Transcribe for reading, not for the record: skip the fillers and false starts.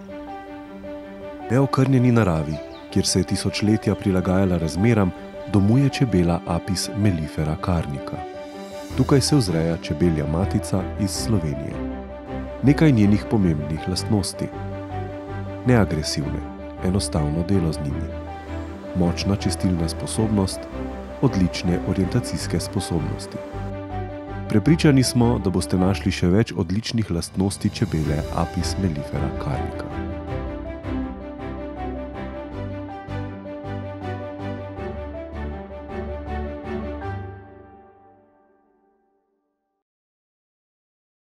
Neokrnjeni naravi, kjer se je tisočletja prilagajala razmeram, domuje čebela Apis mellifera carnica. Tukaj se vzreja čebelja matica iz Slovenije. Nekaj njenih pomembnih lastnosti. Neagresivne, enostavno delo z njimi. Močna čistilna sposobnost, odlične orientacijske sposobnosti. Prepričani smo, da boste našli še več odličnih lastnosti čebele Apis mellifera carnica.